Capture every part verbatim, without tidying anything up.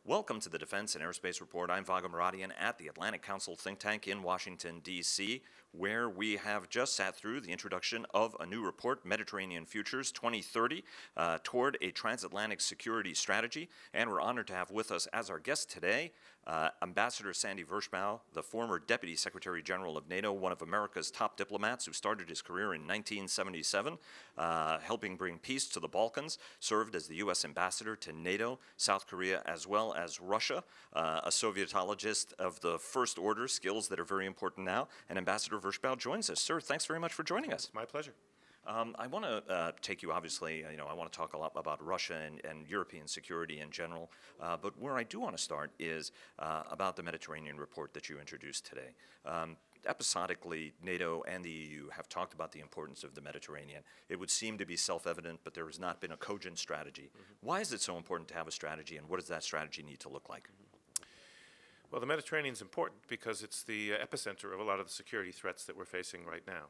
Welcome to the Defense and Aerospace Report. I'm Vago Muradian at the Atlantic Council think tank in Washington, D C, where we have just sat through the introduction of a new report, Mediterranean Futures twenty thirty, uh, toward a transatlantic security strategy. And we're honored to have with us as our guest today uh, Ambassador Sandy Vershbow, the former Deputy Secretary General of NATO, one of America's top diplomats who started his career in nineteen seventy-seven, uh, helping bring peace to the Balkans, served as the U S Ambassador to NATO, South Korea, as well as Russia, uh, a Sovietologist of the first order, skills that are very important now. And Ambassador Vershbow joins us. Sir, thanks very much for joining us. It's my pleasure. Um, I want to uh, take you, obviously, uh, you know, I want to talk a lot about Russia and, and European security in general, uh, but where I do want to start is uh, about the Mediterranean report that you introduced today. Um, Episodically, NATO and the E U have talked about the importance of the Mediterranean. It would seem to be self-evident, but there has not been a cogent strategy. Mm-hmm. Why is it so important to have a strategy, and what does that strategy need to look like? Mm-hmm. Well, the Mediterranean is important because it's the uh, epicenter of a lot of the security threats that we're facing right now.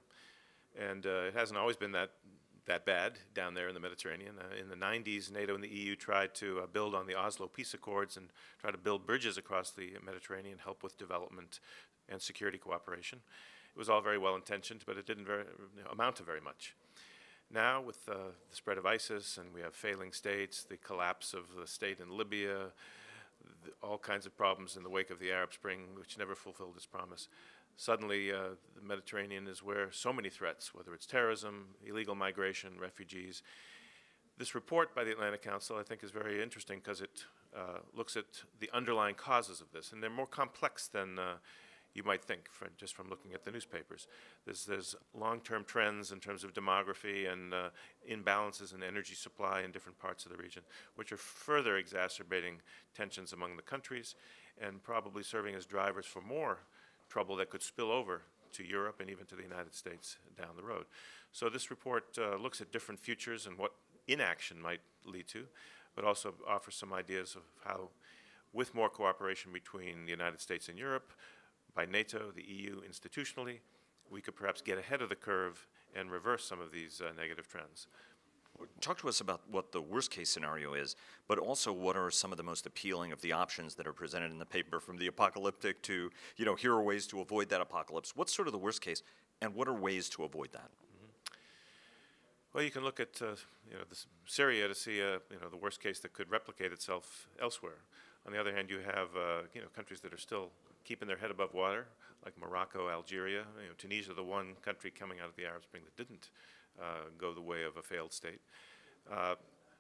And uh, it hasn't always been that that bad down there in the Mediterranean. Uh, in the nineties, NATO and the E U tried to uh, build on the Oslo peace accords and try to build bridges across the Mediterranean, help with development and security cooperation. It was all very well intentioned, but it didn't very, you know, amount to very much. Now, with uh, the spread of ISIS, and we have failing states, the collapse of the state in Libya, the, all kinds of problems in the wake of the Arab Spring, which never fulfilled its promise. Suddenly, uh, the Mediterranean is where so many threats, whether it's terrorism, illegal migration, refugees. This report by the Atlantic Council, I think, is very interesting because it uh, looks at the underlying causes of this, and they're more complex than uh, you might think from, just from looking at the newspapers. There's, there's long-term trends in terms of demography and uh, imbalances in energy supply in different parts of the region, which are further exacerbating tensions among the countries and probably serving as drivers for more trouble that could spill over to Europe and even to the United States down the road. So this report uh, looks at different futures and what inaction might lead to, but also offers some ideas of how, with more cooperation between the United States and Europe, by NATO, the E U institutionally, we could perhaps get ahead of the curve and reverse some of these uh, negative trends. Talk to us about what the worst case scenario is, but also what are some of the most appealing of the options that are presented in the paper, from the apocalyptic to, you know, here are ways to avoid that apocalypse. What's sort of the worst case, and what are ways to avoid that? Mm-hmm. Well, you can look at, uh, you know, this Syria to see, uh, you know, the worst case that could replicate itself elsewhere. On the other hand, you have, uh, you know, countries that are still keeping their head above water, like Morocco, Algeria. You know, Tunisia, the one country coming out of the Arab Spring that didn't uh, go the way of a failed state. Uh,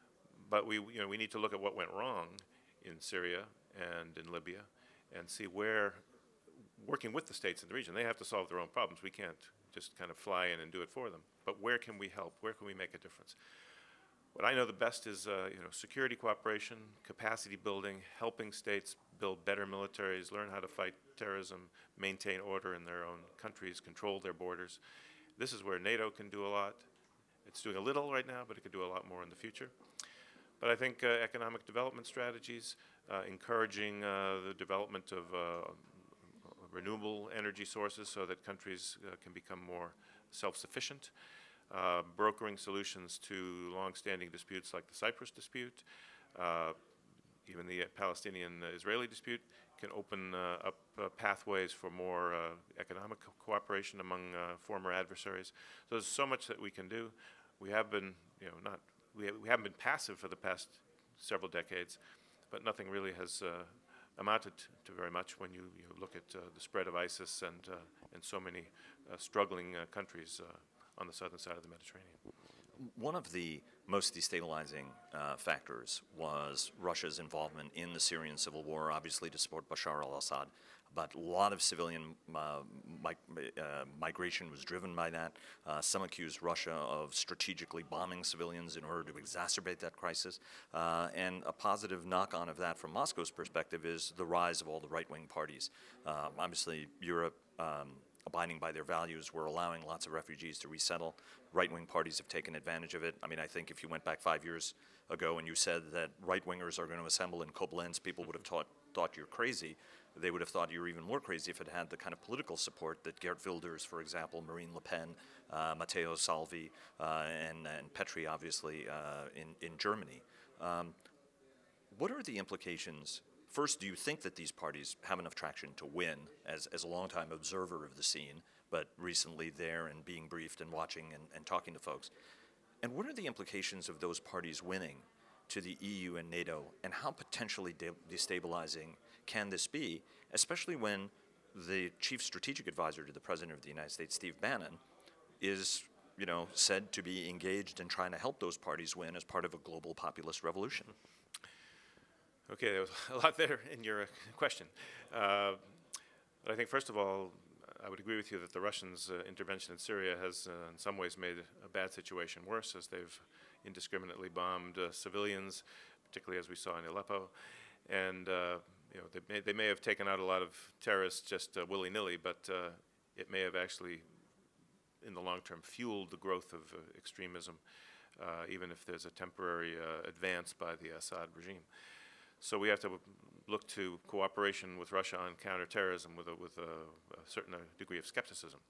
but we, you know, we need to look at what went wrong in Syria and in Libya and see where, working with the states in the region, they have to solve their own problems. We can't just kind of fly in and do it for them. But where can we help? Where can we make a difference? What I know the best is, uh, you know, security cooperation, capacity building, helping states build better militaries, learn how to fight terrorism, maintain order in their own countries, control their borders. This is where NATO can do a lot. It's doing a little right now, but it could do a lot more in the future. But I think uh, economic development strategies, uh, encouraging uh, the development of uh, renewable energy sources so that countries uh, can become more self-sufficient, uh, brokering solutions to long-standing disputes like the Cyprus dispute, uh, even the Palestinian-Israeli dispute, can open uh, up uh, pathways for more uh, economic co cooperation among uh, former adversaries. So there's so much that we can do. We have been, you know, not we, ha we haven't been passive for the past several decades, but nothing really has uh, amounted to very much when you, you look at uh, the spread of ISIS and uh, and so many uh, struggling uh, countries uh, on the southern side of the Mediterranean. One of the most destabilizing uh, factors was Russia's involvement in the Syrian civil war, obviously to support Bashar al-Assad. But a lot of civilian uh, mi uh, migration was driven by that. Uh, some accused Russia of strategically bombing civilians in order to exacerbate that crisis. Uh, and a positive knock-on of that from Moscow's perspective is the rise of all the right-wing parties. Uh, obviously, Europe, um, abiding by their values, were allowing lots of refugees to resettle. Right-wing parties have taken advantage of it. I mean, I think if you went back five years ago and you said that right-wingers are going to assemble in Koblenz, people would have taught, thought you're crazy. They would have thought you were even more crazy if it had the kind of political support that Geert Wilders, for example, Marine Le Pen, uh, Matteo Salvi, uh, and, and Petri, obviously, uh, in, in Germany. Um, what are the implications First, do you think that these parties have enough traction to win as, as a longtime observer of the scene, but recently there and being briefed and watching and, and talking to folks? And what are the implications of those parties winning to the E U and NATO, and how potentially de destabilizing can this be, especially when the chief strategic advisor to the President of the United States, Steve Bannon, is, you know, said to be engaged in trying to help those parties win as part of a global populist revolution? Okay, there was a lot there in your uh, question. Uh, but I think, first of all, I would agree with you that the Russians' uh, intervention in Syria has, uh, in some ways, made a bad situation worse, as they've indiscriminately bombed uh, civilians, particularly as we saw in Aleppo. And uh, you know, they may, they may have taken out a lot of terrorists just uh, willy-nilly, but uh, it may have actually, in the long term, fueled the growth of uh, extremism, uh, even if there's a temporary uh, advance by the Assad regime. So we have to look to cooperation with Russia on counterterrorism with a, with a, a certain degree of skepticism.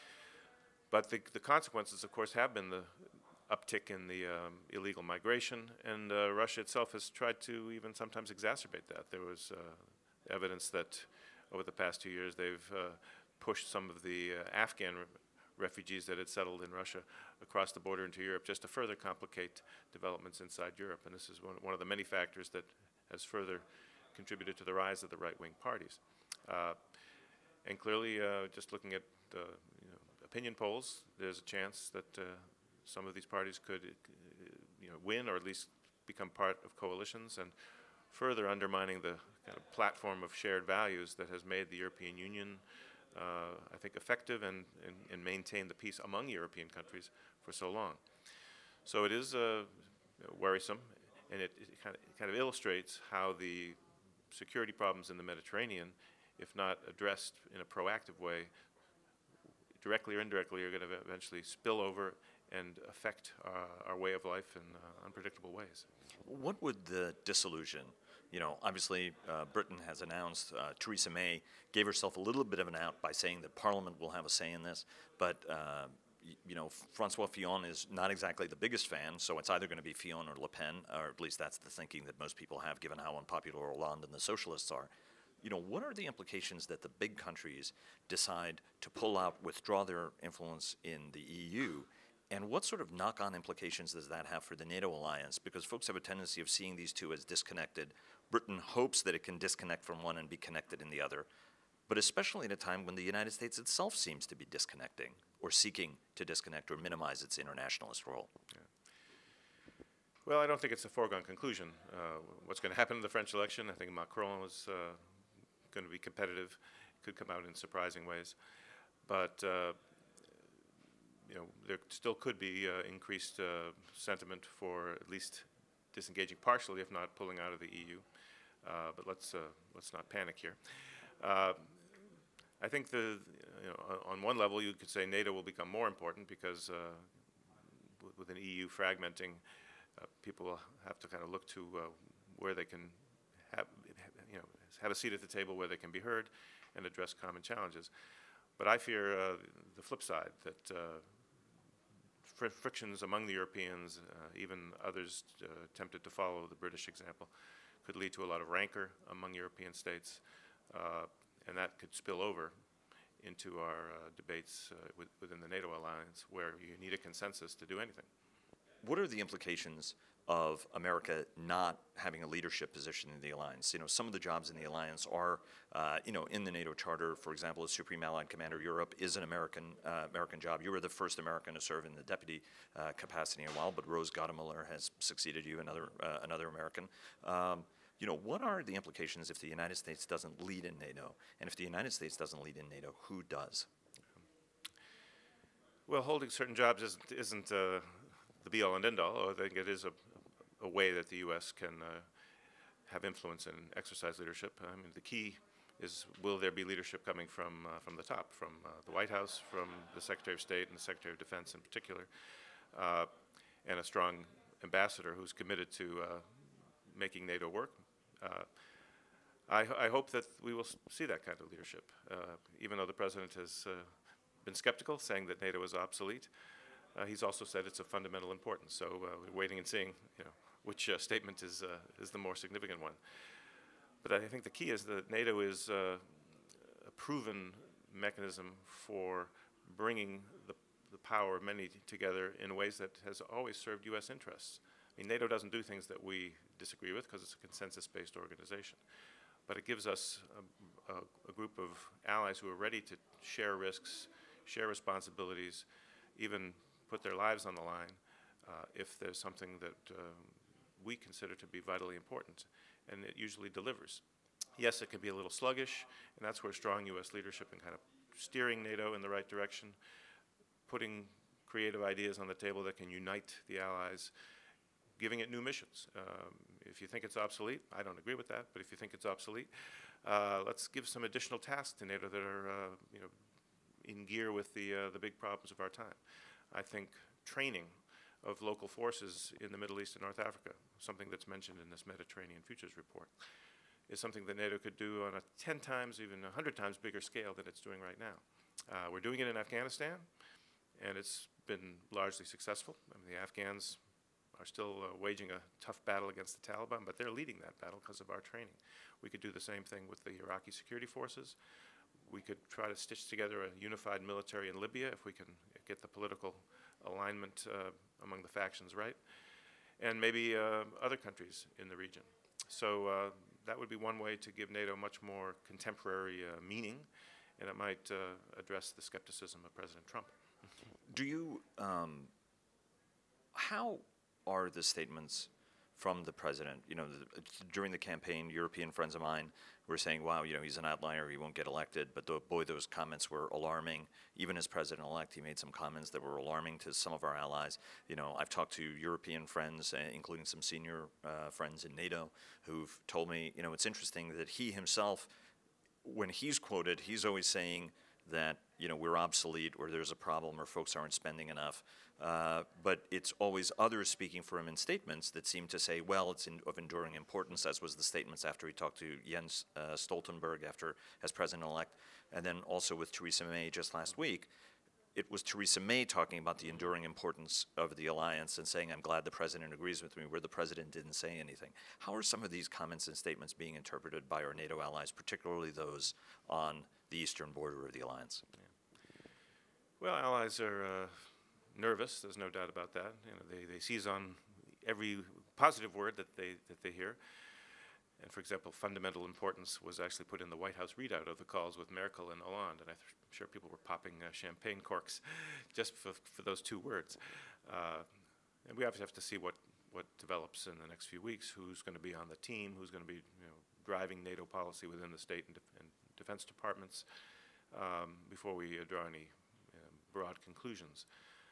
But the, the consequences, of course, have been the uptick in the um, illegal migration, and uh, Russia itself has tried to even sometimes exacerbate that. There was uh, evidence that over the past two years they've uh, pushed some of the uh, Afghan re refugees that had settled in Russia across the border into Europe just to further complicate developments inside Europe. And this is one, one of the many factors that has further contributed to the rise of the right-wing parties. Uh, and clearly, uh, just looking at uh, you know, opinion polls, there's a chance that uh, some of these parties could uh, you know, win or at least become part of coalitions, and further undermining the kind of platform of shared values that has made the European Union, uh, I think, effective and, and, and maintain the peace among European countries for so long. So it is uh, worrisome. And it, it, kind of, it kind of illustrates how the security problems in the Mediterranean, if not addressed in a proactive way, directly or indirectly, are going to eventually spill over and affect uh, our way of life in uh, unpredictable ways. What would the disillusion, you know, obviously uh, Britain has announced, uh, Theresa May gave herself a little bit of an out by saying that Parliament will have a say in this, but uh, you know, Francois Fillon is not exactly the biggest fan, so it's either going to be Fillon or Le Pen, or at least that's the thinking that most people have, given how unpopular Hollande and the socialists are. You know, what are the implications that the big countries decide to pull out, withdraw their influence in the E U, and what sort of knock-on implications does that have for the NATO alliance? Because folks have a tendency of seeing these two as disconnected. Britain hopes that it can disconnect from one and be connected in the other, but especially at a time when the United States itself seems to be disconnecting or seeking to disconnect or minimize its internationalist role. Yeah. Well, I don't think it's a foregone conclusion. Uh, what's going to happen in the French election? I think Macron is uh, going to be competitive. Could come out in surprising ways. But uh, you know, there still could be uh, increased uh, sentiment for at least disengaging partially, if not pulling out of the E U. Uh, but let's uh, let's not panic here. Uh, I think the, you know, on one level you could say NATO will become more important because uh, with an E U fragmenting, uh, people will have to kind of look to uh, where they can have, you know, have a seat at the table where they can be heard and address common challenges. But I fear uh, the flip side, that uh, fr frictions among the Europeans, uh, even others uh, tempted to follow the British example, could lead to a lot of rancor among European states. Uh, and that could spill over into our uh, debates uh, with, within the NATO alliance, where you need a consensus to do anything. What are the implications of America not having a leadership position in the alliance? You know, some of the jobs in the alliance are, uh, you know, in the NATO Charter, for example, as Supreme Allied Commander Europe is an American uh, American job. You were the first American to serve in the deputy uh, capacity in a while, but Rose Gottemuller has succeeded you, another uh, another American. Um, You know, what are the implications if the United States doesn't lead in NATO? And if the United States doesn't lead in NATO, who does? Well, holding certain jobs isn't, isn't uh, the be-all and end-all. I think it is a, a way that the U S can uh, have influence and exercise leadership. I mean, the key is, will there be leadership coming from, uh, from the top, from uh, the White House, from the Secretary of State and the Secretary of Defense in particular, uh, and a strong ambassador who's committed to uh, making NATO work. Uh, I, I hope that we will see that kind of leadership, uh, even though the President has uh, been skeptical, saying that NATO is obsolete. Uh, he's also said it's of fundamental importance, so uh, we're waiting and seeing, you know, which uh, statement is, uh, is the more significant one. But I think the key is that NATO is uh, a proven mechanism for bringing the, the power of many together in ways that has always served U S interests. I mean, NATO doesn't do things that we disagree with because it's a consensus-based organization. But it gives us a, a, a group of allies who are ready to share risks, share responsibilities, even put their lives on the line uh, if there's something that uh, we consider to be vitally important, and it usually delivers. Yes, it can be a little sluggish, and that's where strong U S leadership and kind of steering NATO in the right direction, putting creative ideas on the table that can unite the allies, giving it new missions. Um, if you think it's obsolete, I don't agree with that, but if you think it's obsolete, uh, let's give some additional tasks to NATO that are uh, you know, in gear with the, uh, the big problems of our time. I think training of local forces in the Middle East and North Africa, something that's mentioned in this Mediterranean Futures Report, is something that NATO could do on a ten times, even a hundred times bigger scale than it's doing right now. Uh, we're doing it in Afghanistan, and it's been largely successful. I mean, the Afghans are still uh, waging a tough battle against the Taliban, but they're leading that battle because of our training. We could do the same thing with the Iraqi security forces. We could try to stitch together a unified military in Libya if we can get the political alignment uh, among the factions right, and maybe uh, other countries in the region. So uh, that would be one way to give NATO much more contemporary uh, meaning, and it might uh, address the skepticism of President Trump. Do you, um, how are the statements from the president? You know, the, during the campaign, European friends of mine were saying, wow, you know, he's an outlier, he won't get elected, but the, boy, those comments were alarming. Even as president-elect, he made some comments that were alarming to some of our allies. You know, I've talked to European friends, uh, including some senior uh, friends in NATO, who've told me, you know, it's interesting that he himself, when he's quoted, he's always saying that, you know, we're obsolete or there's a problem or folks aren't spending enough. Uh, but it's always others speaking for him in statements that seem to say, well, it's in, of enduring importance, as was the statements after he talked to Jens uh, Stoltenberg after as president-elect, and then also with Theresa May just last week. It was Theresa May talking about the enduring importance of the alliance and saying, I'm glad the president agrees with me, where the president didn't say anything. How are some of these comments and statements being interpreted by our NATO allies, particularly those on the eastern border of the alliance? Yeah. Well, allies are uh, nervous, there's no doubt about that. You know, they, they seize on every positive word that they, that they hear. And for example, fundamental importance was actually put in the White House readout of the calls with Merkel and Hollande, and I'm sure people were popping uh, champagne corks just for, for those two words. Uh, and we obviously have to see what, what develops in the next few weeks, who's going to be on the team, who's going to be you know, driving NATO policy within the state and, def and defense departments um, before we uh, draw any uh, broad conclusions.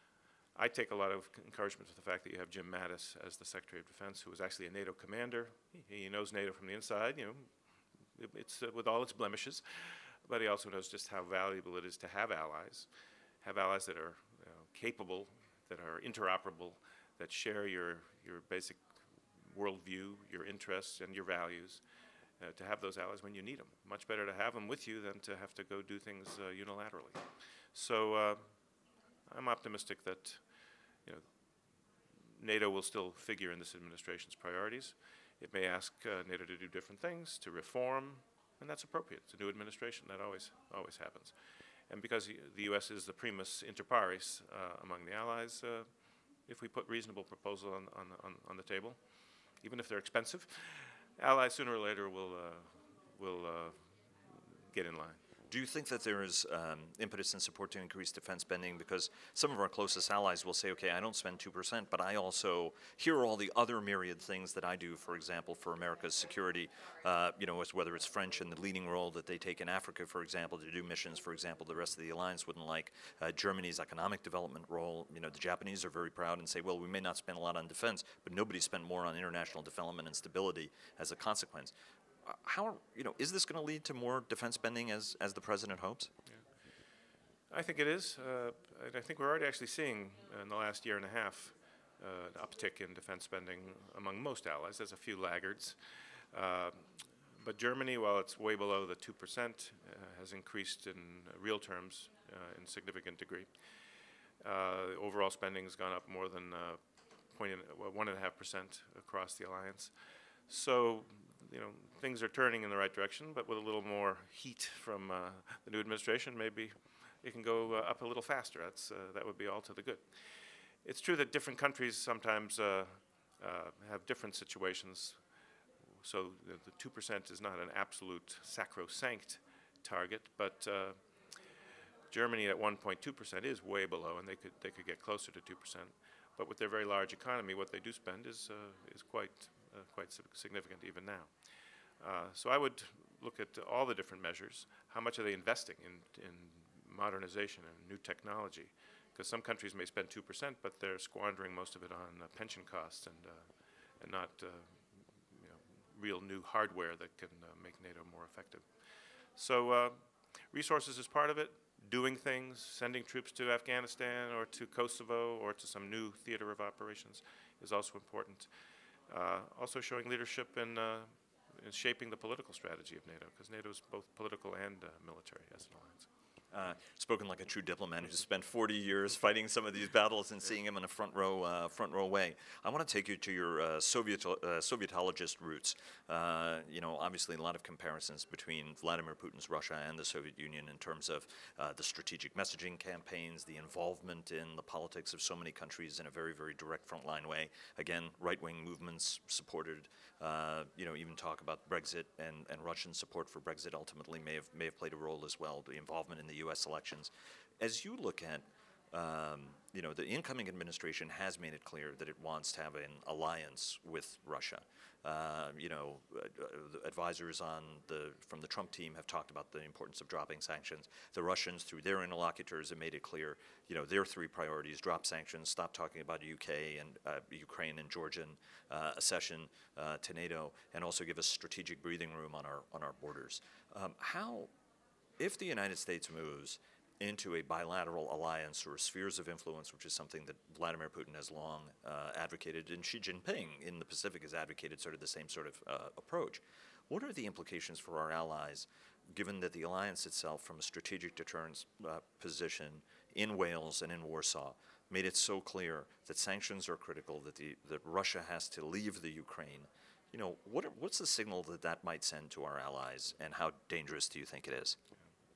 I take a lot of encouragement with the fact that you have Jim Mattis as the Secretary of Defense, who was actually a NATO commander. He, he knows NATO from the inside, you know, it, it's uh, with all its blemishes, but he also knows just how valuable it is to have allies, have allies that are you know, capable, that are interoperable, that share your, your basic worldview, your interests, and your values, uh, to have those allies when you need them. Much better to have them with you than to have to go do things uh, unilaterally. So uh, I'm optimistic that you know, NATO will still figure in this administration's priorities. It may ask uh, NATO to do different things, to reform, and that's appropriate. It's a new administration. That always, always happens. And because the U S is the primus inter pares uh, among the allies, uh, if we put reasonable proposals on, on, on, on the table, even if they're expensive, allies sooner or later will, uh, will uh, get in line. Do you think that there is um, impetus and support to increase defense spending? Because some of our closest allies will say, okay, I don't spend two percent, but I also, here are all the other myriad things that I do, for example, for America's security, uh, you know, as whether it's French and the leading role that they take in Africa, for example, to do missions, for example, the rest of the alliance wouldn't like. Uh, Germany's economic development role, you know, the Japanese are very proud and say, well, we may not spend a lot on defense, but nobody spent more on international development and stability as a consequence. How, you know, is this going to lead to more defense spending as, as the president hopes? Yeah. I think it is. Uh, and I think we're already actually seeing uh, in the last year and a half uh, an uptick in defense spending among most allies. There's a few laggards. Uh, but Germany, while it's way below the two percent, uh, has increased in real terms uh, in significant degree. Uh, overall spending has gone up more than uh, point in, well, one and a half percent across the alliance. So you know, things are turning in the right direction, but with a little more heat from uh, the new administration, maybe it can go uh, up a little faster. That's, uh, that would be all to the good. It's true that different countries sometimes uh, uh, have different situations. So the, the two percent is not an absolute sacrosanct target, but uh, Germany at one point two percent is way below, and they could, they could get closer to two percent. But with their very large economy, what they do spend is, uh, is quite, uh, quite significant even now. Uh, so I would look at all the different measures. How much are they investing in, in modernization and new technology? Because some countries may spend two percent, but they're squandering most of it on uh, pension costs and, uh, and not uh, you know, real new hardware that can uh, make NATO more effective. So uh, resources is part of it. Doing things, sending troops to Afghanistan or to Kosovo or to some new theater of operations is also important. Uh, also showing leadership in, uh, in shaping the political strategy of NATO, because NATO is both political and uh, military as an alliance. Uh, spoken like a true diplomat who's spent forty years fighting some of these battles and seeing them in a front row, uh, front row way. I want to take you to your uh, Soviet, uh, Sovietologist roots. Uh, you know, obviously a lot of comparisons between Vladimir Putin's Russia and the Soviet Union in terms of uh, the strategic messaging campaigns, the involvement in the politics of so many countries in a very, very direct frontline way. Again, right-wing movements supported. Uh, you know, even talk about Brexit and, and Russian support for Brexit ultimately may have may have played a role as well. The involvement in the U S elections. As you look at, um, you know, the incoming administration has made it clear that it wants to have an alliance with Russia. Uh, you know, uh, the advisors on the from the Trump team have talked about the importance of dropping sanctions. The Russians, through their interlocutors, have made it clear, you know, their three priorities: drop sanctions, stop talking about U K and uh, Ukraine and Georgian uh, accession uh, to NATO, and also give us strategic breathing room on our on our borders. Um, how, if the United States moves into a bilateral alliance or spheres of influence, which is something that Vladimir Putin has long uh, advocated, and Xi Jinping in the Pacific has advocated sort of the same sort of uh, approach. What are the implications for our allies, given that the alliance itself, from a strategic deterrence uh, position in Wales and in Warsaw, made it so clear that sanctions are critical, that, the, that Russia has to leave the Ukraine? You know, what are, what's the signal that that might send to our allies, and how dangerous do you think it is?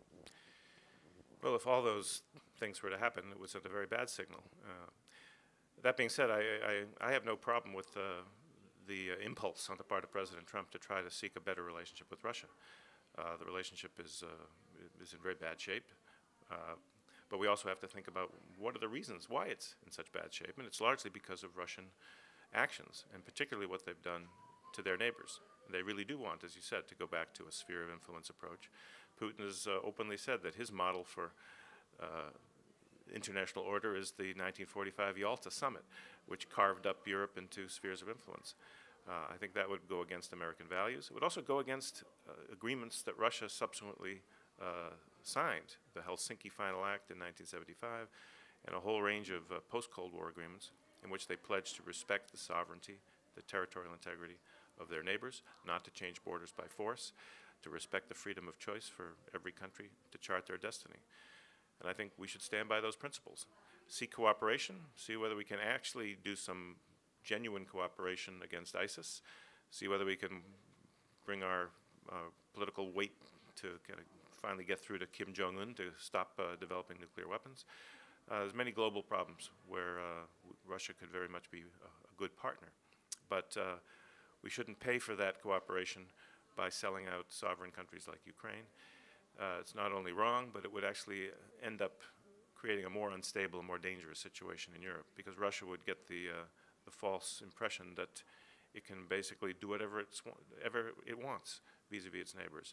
Well, if all those things were to happen, it would send a very bad signal. Uh, that being said, I, I, I have no problem with uh, the uh, impulse on the part of President Trump to try to seek a better relationship with Russia. Uh, the relationship is, uh, is in very bad shape. Uh, but we also have to think about what are the reasons why it's in such bad shape, and it's largely because of Russian actions, and particularly what they've done to their neighbors. They really do want, as you said, to go back to a sphere of influence approach. Putin has uh, openly said that his model for uh, international order is the nineteen forty-five Yalta Summit, which carved up Europe into spheres of influence. Uh, I think that would go against American values. It would also go against uh, agreements that Russia subsequently uh, signed, the Helsinki Final Act in nineteen seventy-five, and a whole range of uh, post-Cold War agreements in which they pledged to respect the sovereignty, the territorial integrity of their neighbors, not to change borders by force, to respect the freedom of choice for every country to chart their destiny. And I think we should stand by those principles. Seek cooperation, see whether we can actually do some genuine cooperation against ISIS, see whether we can bring our uh, political weight to kind of finally get through to Kim Jong-un to stop uh, developing nuclear weapons. Uh, there's many global problems where uh, Russia could very much be a, a good partner. But uh, we shouldn't pay for that cooperation by selling out sovereign countries like Ukraine. Uh, it's not only wrong, but it would actually end up creating a more unstable, more dangerous situation in Europe, because Russia would get the, uh, the false impression that it can basically do whatever it's, ever it wants vis-a-vis its neighbors.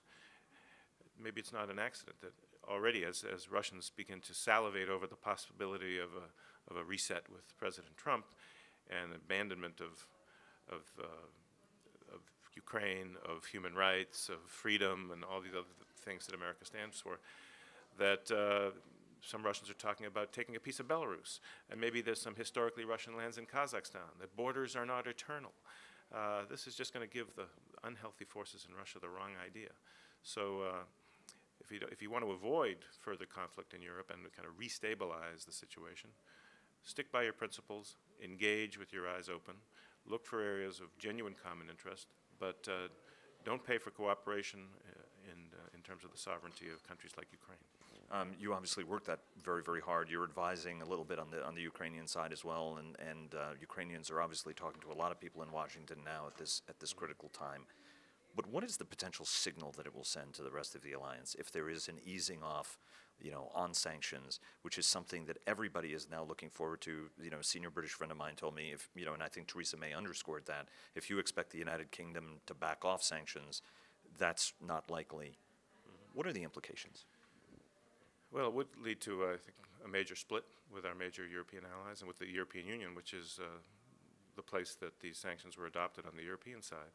Maybe it's not an accident that already, as, as Russians begin to salivate over the possibility of a, of a reset with President Trump and abandonment of, of uh, of Ukraine, of human rights, of freedom, and all these other things that America stands for, that uh, some Russians are talking about taking a piece of Belarus, and maybe there's some historically Russian lands in Kazakhstan, that borders are not eternal. Uh, this is just going to give the unhealthy forces in Russia the wrong idea. So uh, if, you do, if you want to avoid further conflict in Europe and kind of restabilize the situation, stick by your principles, engage with your eyes open, look for areas of genuine common interest, but uh, don't pay for cooperation uh, in, uh, in terms of the sovereignty of countries like Ukraine. Um, you obviously worked that very, very hard. You're advising a little bit on the on the Ukrainian side as well, and and uh, Ukrainians are obviously talking to a lot of people in Washington now at this at this critical time. But what is the potential signal that it will send to the rest of the alliance if there is an easing off, you know, on sanctions, which is something that everybody is now looking forward to? You know, a senior British friend of mine told me, if you know, and I think Theresa May underscored that, if you expect the United Kingdom to back off sanctions, that's not likely. Mm-hmm. What are the implications? Well, it would lead to, uh, I think, a major split with our major European allies and with the European Union, which is uh, the place that these sanctions were adopted on the European side.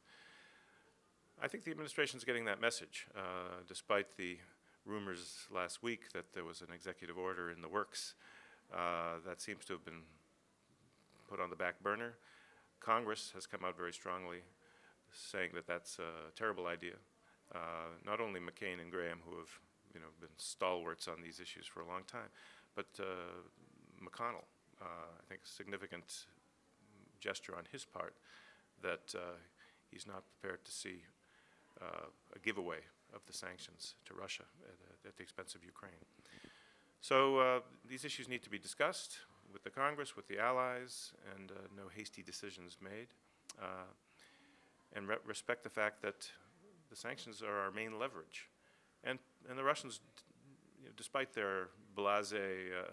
I think the administration is getting that message, uh, despite the rumors last week that there was an executive order in the works. Uh, that seems to have been put on the back burner. Congress has come out very strongly saying that that's a terrible idea. Uh, not only McCain and Graham, who have you know, been stalwarts on these issues for a long time, but uh, McConnell, uh, I think a significant gesture on his part that uh, he's not prepared to see uh, a giveaway of the sanctions to Russia at, at the expense of Ukraine. So uh, these issues need to be discussed with the Congress, with the allies, and uh, no hasty decisions made. Uh, and re respect the fact that the sanctions are our main leverage. And, and the Russians, you know, despite their blasé uh,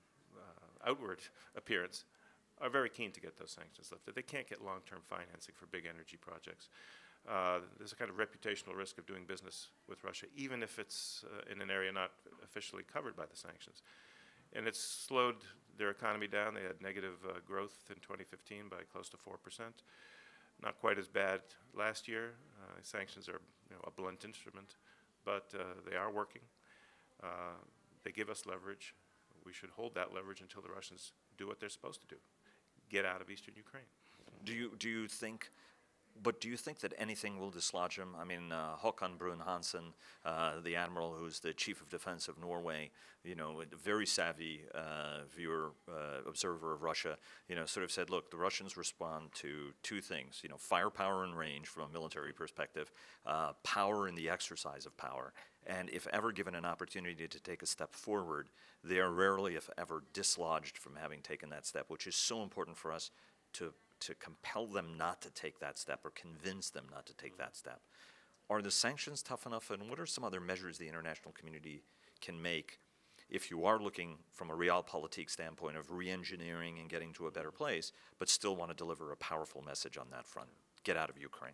uh, outward appearance, are very keen to get those sanctions lifted. They can't get long-term financing for big energy projects. Uh, there's a kind of reputational risk of doing business with Russia, even if it's uh, in an area not officially covered by the sanctions. And it's slowed their economy down. They had negative uh, growth in twenty fifteen by close to four percent. Not quite as bad last year. Uh, sanctions are you know, a blunt instrument, but uh, they are working. Uh, they give us leverage. We should hold that leverage until the Russians do what they're supposed to do, get out of eastern Ukraine. Do you, do you think, but do you think that anything will dislodge him? I mean, uh, Håkon Brun-Hansen, uh, the admiral who's the chief of defense of Norway, you know, a very savvy uh, viewer, uh, observer of Russia, you know, sort of said, look, the Russians respond to two things, you know, firepower and range from a military perspective, uh, power in the exercise of power. And if ever given an opportunity to take a step forward, they are rarely, if ever, dislodged from having taken that step, which is so important for us to to compel them not to take that step or convince them not to take that step. Are the sanctions tough enough, and what are some other measures the international community can make if you are looking from a realpolitik standpoint of re-engineering and getting to a better place, but still want to deliver a powerful message on that front? Get out of Ukraine.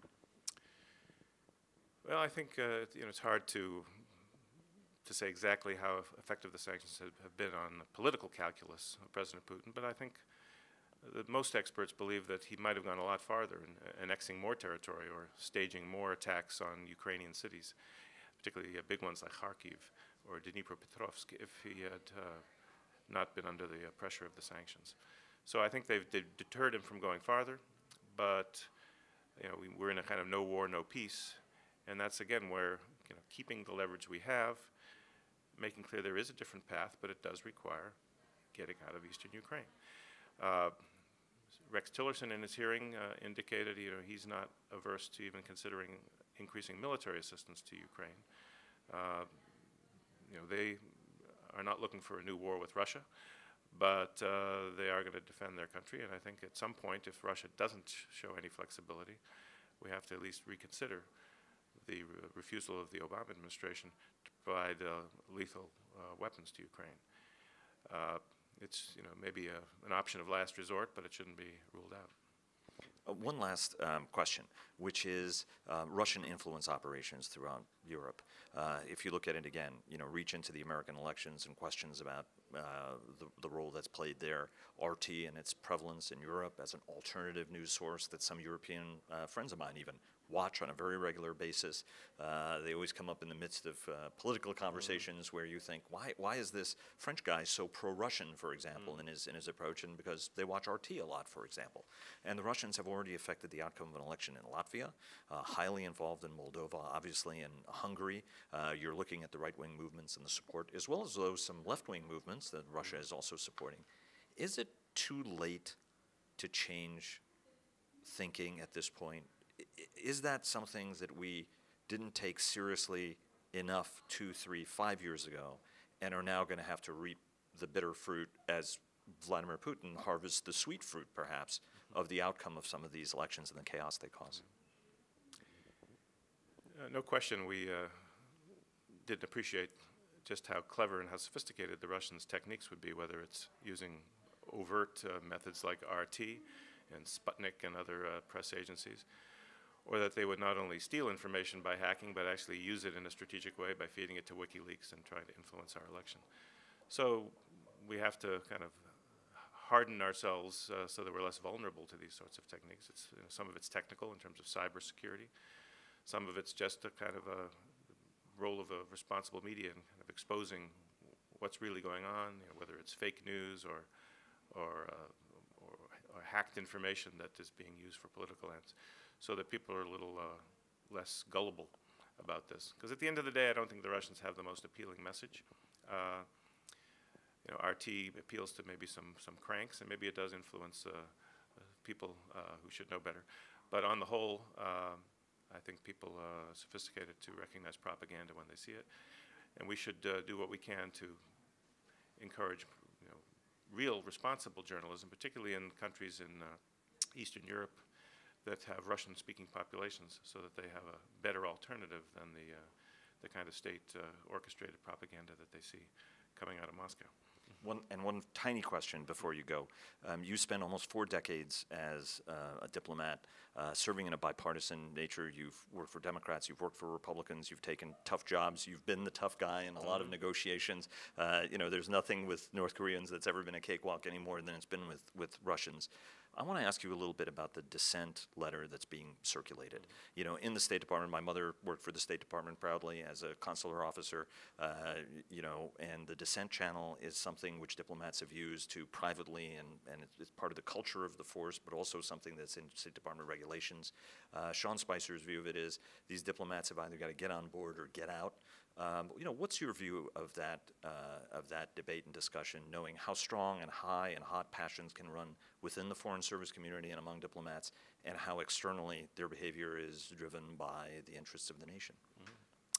Well, I think uh, you know, it's hard to to say exactly how effective the sanctions have, have been on the political calculus of President Putin, but I think that most experts believe that he might have gone a lot farther in uh, annexing more territory or staging more attacks on Ukrainian cities, particularly uh, big ones like Kharkiv or Dnipropetrovsk, if he had uh, not been under the uh, pressure of the sanctions. So I think they've, they've deterred him from going farther, but you know, we, we're in a kind of no war, no peace, and that's again where you know, keeping the leverage we have, making clear there is a different path, but it does require getting out of eastern Ukraine. Uh, Rex Tillerson in his hearing uh, indicated you know, he's not averse to even considering increasing military assistance to Ukraine. Uh, you know, they are not looking for a new war with Russia, but uh, they are going to defend their country, and I think at some point, if Russia doesn't show any flexibility, we have to at least reconsider the re refusal of the Obama administration to provide uh, lethal uh, weapons to Ukraine. Uh, It's you know maybe a, an option of last resort, but it shouldn't be ruled out. Uh, one last um, question, which is uh, Russian influence operations throughout Europe. Uh, if you look at it again, you know, reach into the American elections and questions about uh, the, the role that's played there, R T and its prevalence in Europe as an alternative news source that some European uh, friends of mine even watch on a very regular basis. Uh, they always come up in the midst of uh, political conversations mm-hmm. where you think, why why is this French guy so pro-Russian, for example, mm-hmm. in his in his approach? And because they watch R T a lot, for example. And the Russians have already affected the outcome of an election in Latvia, uh, highly involved in Moldova, obviously in Hungary. Uh, you're looking at the right-wing movements and the support, as well as those some left-wing movements that Russia is also supporting. Is it too late to change thinking at this point? i- is that something that we didn't take seriously enough two, three, five years ago, and are now going to have to reap the bitter fruit as Vladimir Putin harvests the sweet fruit, perhaps, of the outcome of some of these elections and the chaos they cause? Uh, no question, we uh, didn't appreciate just how clever and how sophisticated the Russians' techniques would be, whether it's using overt uh, methods like R T and Sputnik and other uh, press agencies, or that they would not only steal information by hacking, but actually use it in a strategic way by feeding it to WikiLeaks and trying to influence our election. So we have to kind of harden ourselves uh, so that we're less vulnerable to these sorts of techniques. It's, you know, some of it's technical in terms of cybersecurity. Some of it's just a kind of a role of a responsible media in kind of exposing what's really going on, you know, whether it's fake news or, or, uh, or, or hacked information that is being used for political ends, so that people are a little uh, less gullible about this. Because at the end of the day, I don't think the Russians have the most appealing message. Uh, you know, R T appeals to maybe some, some cranks, and maybe it does influence uh, uh, people uh, who should know better. But on the whole, uh, I think people are uh, sophisticated to recognize propaganda when they see it. And we should uh, do what we can to encourage, you know, real responsible journalism, particularly in countries in uh, Eastern Europe that have Russian-speaking populations, so that they have a better alternative than the, uh, the kind of state-orchestrated uh, propaganda that they see coming out of Moscow. One, and one tiny question before you go. Um, you spent almost four decades as uh, a diplomat, uh, serving in a bipartisan nature. You've worked for Democrats, you've worked for Republicans, you've taken tough jobs, you've been the tough guy in a lot of negotiations. Uh, you know, there's nothing with North Koreans that's ever been a cakewalk any more than it's been with, with Russians. I want to ask you a little bit about the dissent letter that's being circulated. You know, in the State Department, my mother worked for the State Department proudly as a consular officer, uh, you know, and the dissent channel is something which diplomats have used to privately, and, and it's part of the culture of the force, but also something that's in State Department regulations. Uh, Sean Spicer's view of it is these diplomats have either got to get on board or get out. Um, you know, what's your view of that, uh, of that debate and discussion, knowing how strong and high and hot passions can run within the Foreign Service community and among diplomats, and how externally their behavior is driven by the interests of the nation? Mm-hmm.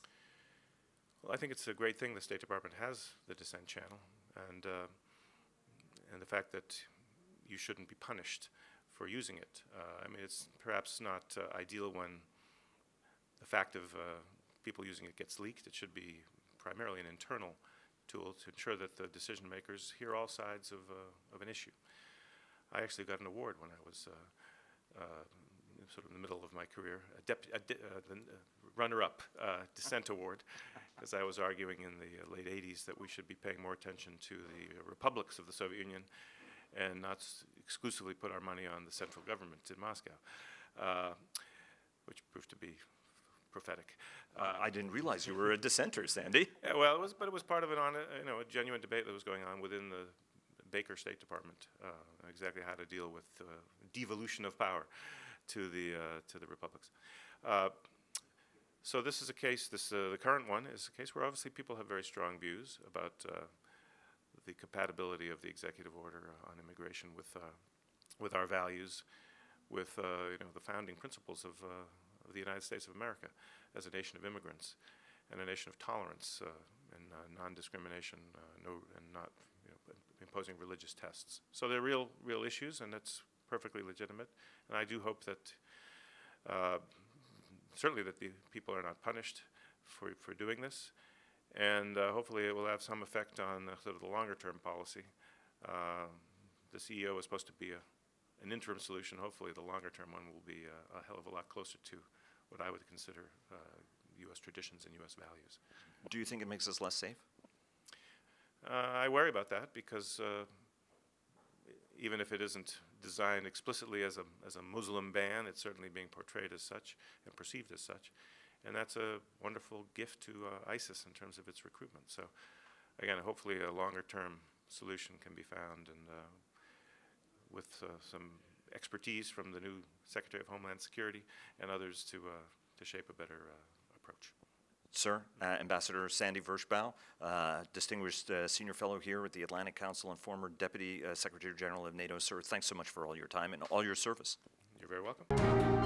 Well, I think it's a great thing the State Department has the dissent channel, and, uh, and the fact that you shouldn't be punished for using it. Uh, I mean, it's perhaps not uh, ideal when the fact of uh, people using it gets leaked. It should be primarily an internal tool to ensure that the decision makers hear all sides of, uh, of an issue. I actually got an award when I was uh, uh, sort of in the middle of my career, a, dep a di uh, the uh, runner-up uh, dissent award, because I was arguing in the uh, late eighties that we should be paying more attention to the uh, republics of the Soviet Union and not s exclusively put our money on the central government in Moscow, uh, which proved to be prophetic. Uh, I didn't realize you were a dissenter, Sandy. Yeah, well, it was, but it was part of an on, you know, a genuine debate that was going on within the Baker State Department, uh, exactly how to deal with uh, devolution of power to the uh, to the republics. Uh, so this is a case. This uh, the current one is a case where obviously people have very strong views about uh, the compatibility of the executive order on immigration with uh, with our values, with uh, you know, the founding principles of, uh, of the United States of America as a nation of immigrants and a nation of tolerance uh, and uh, non-discrimination, uh, no, and not you know, imposing religious tests. So they're real, real issues, and that's perfectly legitimate. And I do hope that uh, certainly that the people are not punished for for doing this, and uh, hopefully it will have some effect on uh, sort of the longer-term policy. Uh, the C E O is supposed to be a, an interim solution. Hopefully the longer-term one will be a, a hell of a lot closer to what I would consider uh, U S traditions and U S values. Do you think it makes us less safe? Uh, I worry about that because uh, even if it isn't designed explicitly as a, as a Muslim ban, it's certainly being portrayed as such and perceived as such. And that's a wonderful gift to uh, ISIS in terms of its recruitment. So again, hopefully a longer-term solution can be found, and uh, with uh, some expertise from the new Secretary of Homeland Security and others to, uh, to shape a better uh, approach. Sir, uh, Ambassador Sandy Vershbow, uh, distinguished uh, senior fellow here at the Atlantic Council and former Deputy uh, Secretary General of NATO. Sir, thanks so much for all your time and all your service. You're very welcome.